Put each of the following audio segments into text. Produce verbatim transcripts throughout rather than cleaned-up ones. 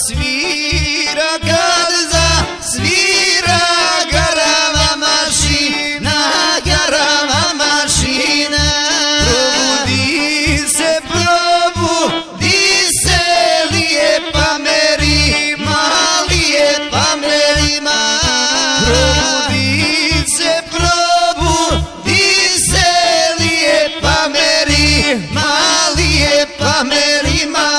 zasvira, kad zasvira garava mašina, garava mašina. Probudi se, probudi se, lijepa Merima, lijepa Merima. Probudi se, probudi se, lijepa Merima, lijepa Merima.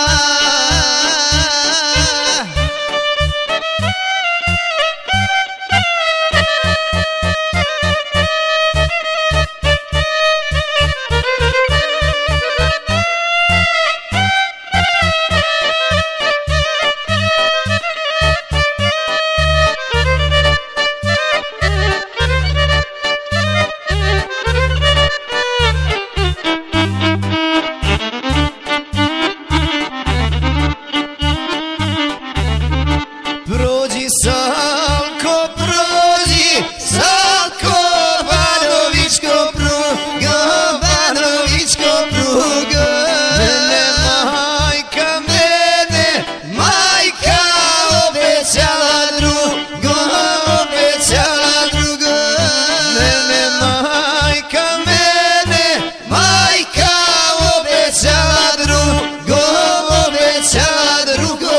Prođi Salko, prođi Salko, Banovićko prugo, Banovićko prugo. Mene majka, mene majka obećala drugo, obećala drugo. Mene majka, mene majka obećala drugo, obećala drugo.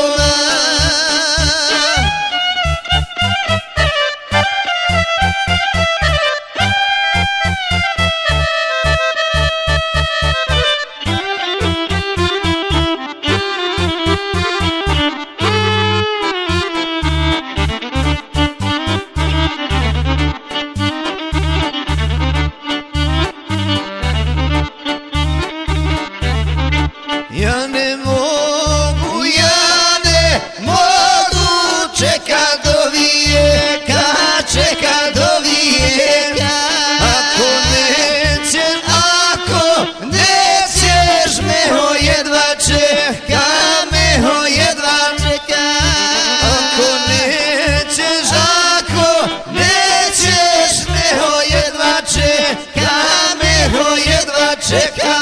Ja ne mogu, ja ne mogu čekat do vijeka, čekat do vijeka. Ako nećeš, ako nećeš, meho jedva čeka, meho jedva čeka. Ako nećeš, ako nećeš, meho jedva čeka, meho jedva čeka.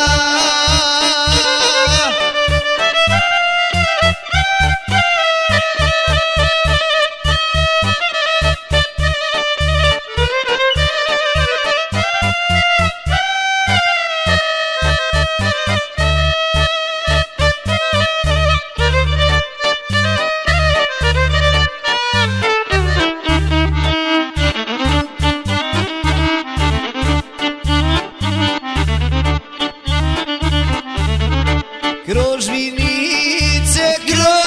Kroz Vinice, kroz